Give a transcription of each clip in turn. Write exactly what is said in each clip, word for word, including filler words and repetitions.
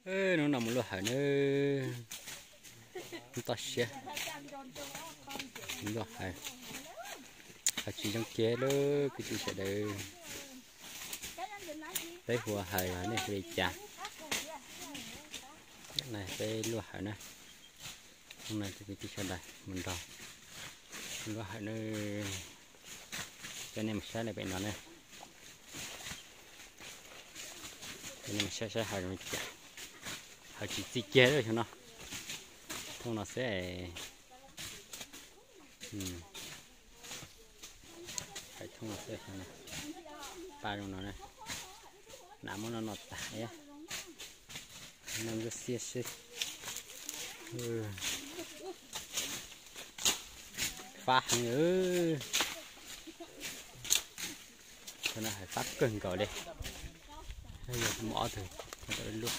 ơ nó nằm một lúa hả nữa nó to xía lúa hả hả chỉ trong kia đó cái gì sẽ được tới hùa hả này thì chả này tới lúa hả này hôm nay thì cái gì sẽ đây mình rồi lúa hả nữa cho nên mình sẽ lại bệnh nó này cho nên mình sẽ sẽ hả mình chả hả chỉ chỉ kia rồi cho nó không nó sẽ ừ. Phải thông nó sẽ này ba trong nó này nằm nó nọt tải á nằm rất xia xia ừ. Phá hàng nữa cho nó phải phát cân cầu đây bây giờ mỏ thử đợi luôn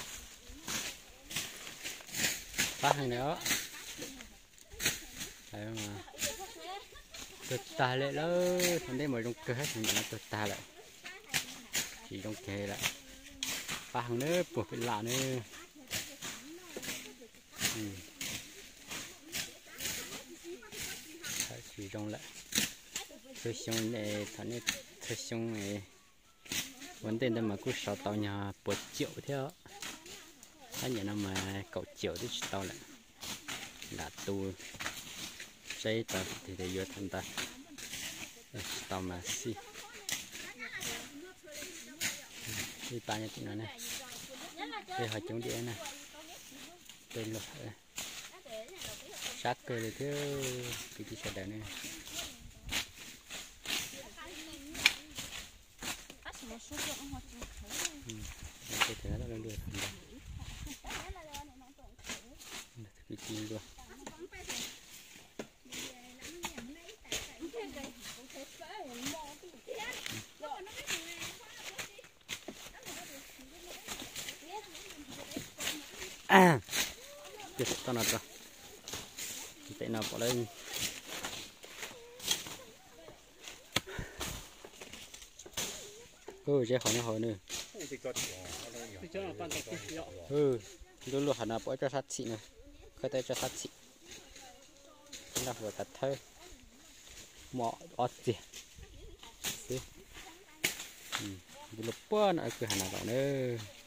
phát hàng nữa đấy mà tuyệt tài lại đó còn đây mới trong cơ hết thì nó tuyệt tài lại chỉ trong kề lại phát hàng nữa buộc cái lạ nữa ừ. Chỉ trong lại tôi xong này thằng này tôi xong này vấn đề là mà cứ sáu tàu nhà một triệu theo anh nhận là mà cậu triệu thì tàu lại đã tu xây tàu thì để vô tham ta tàu mà xí đi ba nhát nó này đây họ chống địa này đây lục sát cơ thì thiếu cái gì sẽ đỡ này cái thế nó lên được cái gì luôn à chết tao nạt rồi tệ nào bỏ lên ừ chơi khỏi nó hồi nữa ừ luôn luôn hẳn là bỏ cho sát xị này khơi tay cho sát xị là vừa cắt thơi mỏ ót gì ừ lúc bữa nữa cứ hẳn là vậy nữa